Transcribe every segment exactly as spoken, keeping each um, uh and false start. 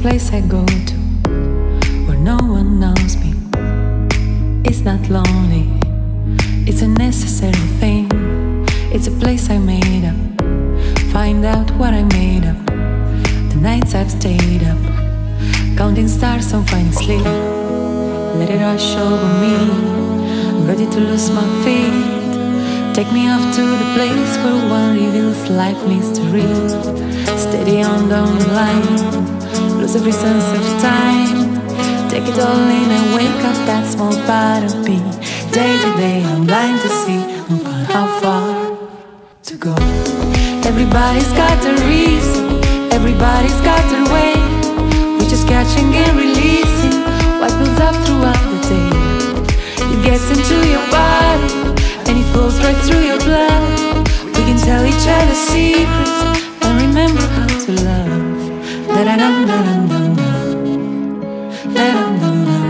place I go to where no one knows me. It's not lonely, it's a necessary thing. It's a place I made up. Find out what I made up. The nights I've stayed up, counting stars and finding sleep. Let it rush over me, I'm ready to lose my feet. Take me off to the place where one reveals life mystery. Steady on down the line, lose every sense of time. Take it all in and wake up that small part of me. Day to day I'm blind to see and find how far to go. Everybody's got a reason, everybody's got their way. We're just catching and releasing what builds up throughout the day. It gets into your body and it flows right through your blood. We can tell each other secrets and remember how to love. Da-da-dum-dum-dum-dum, da-dum-dum-dum,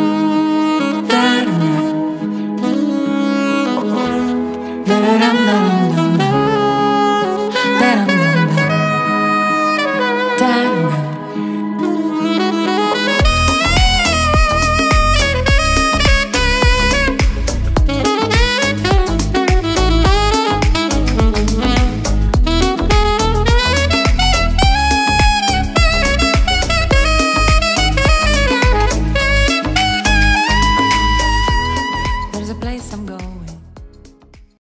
da-dum-dum, da-da-dum-dum-dum, da-dum-dum-dum, da-dum-dum.